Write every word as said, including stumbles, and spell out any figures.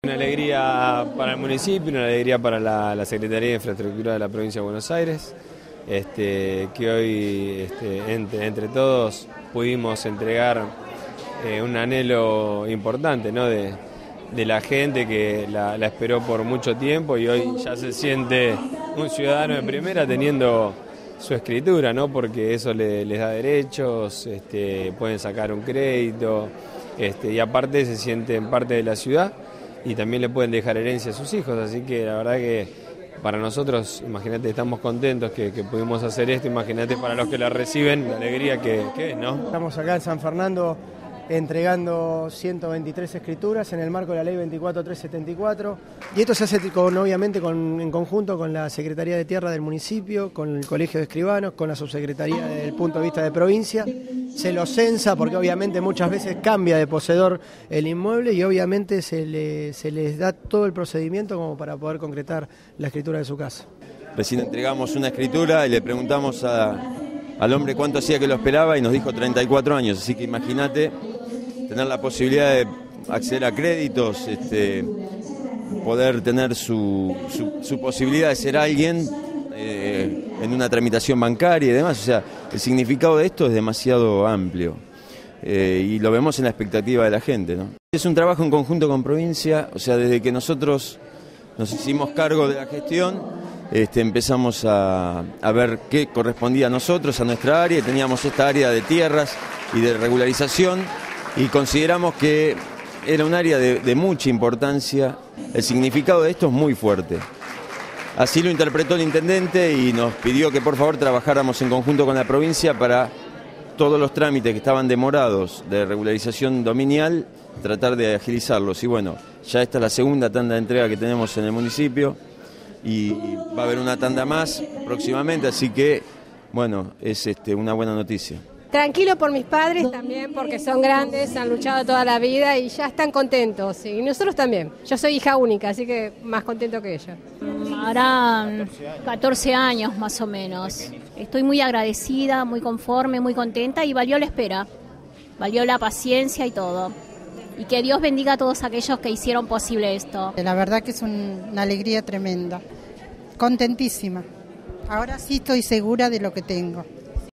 Una alegría para el municipio, una alegría para la, la Secretaría de Infraestructura de la Provincia de Buenos Aires, este, que hoy este, entre, entre todos pudimos entregar eh, un anhelo importante, ¿no? de, de la gente que la, la esperó por mucho tiempo y hoy ya se siente un ciudadano de primera teniendo su escritura, ¿no? Porque eso le, les da derechos, este, pueden sacar un crédito, este, y aparte se sienten parte de la ciudad y también le pueden dejar herencia a sus hijos, así que la verdad que para nosotros, imagínate, estamos contentos que, que pudimos hacer esto, imagínate para los que la reciben, la alegría que, que es, ¿no? Estamos acá en San Fernando entregando ciento veintitrés escrituras en el marco de la ley veinticuatro mil trescientos setenta y cuatro, y esto se hace con, obviamente con, en conjunto con la Secretaría de Tierra del municipio, con el Colegio de Escribanos, con la Subsecretaría desde el punto de vista de provincia. Se lo censa porque obviamente muchas veces cambia de poseedor el inmueble y obviamente se, le, se les da todo el procedimiento como para poder concretar la escritura de su casa. Recién entregamos una escritura y le preguntamos a, al hombre cuánto hacía que lo esperaba y nos dijo treinta y cuatro años, así que imagínate tener la posibilidad de acceder a créditos, este, poder tener su, su, su posibilidad de ser alguien eh, en una tramitación bancaria y demás. O sea, el significado de esto es demasiado amplio eh, y lo vemos en la expectativa de la gente, ¿no? Es un trabajo en conjunto con provincia, o sea, desde que nosotros nos hicimos cargo de la gestión, este, empezamos a, a ver qué correspondía a nosotros, a nuestra área, y teníamos esta área de tierras y de regularización, y consideramos que era un área de, de mucha importancia. El significado de esto es muy fuerte. Así lo interpretó el intendente y nos pidió que por favor trabajáramos en conjunto con la provincia para todos los trámites que estaban demorados de regularización dominial, tratar de agilizarlos. Y bueno, ya esta es la segunda tanda de entrega que tenemos en el municipio y va a haber una tanda más próximamente, así que bueno, es este, una buena noticia. Tranquilo por mis padres también, porque son grandes, han luchado toda la vida y ya están contentos. Y nosotros también. Yo soy hija única, así que más contento que ella. Harán catorce años más o menos. Estoy muy agradecida, muy conforme, muy contenta y valió la espera. Valió la paciencia y todo. Y que Dios bendiga a todos aquellos que hicieron posible esto. La verdad que es un, una alegría tremenda. Contentísima. Ahora sí estoy segura de lo que tengo.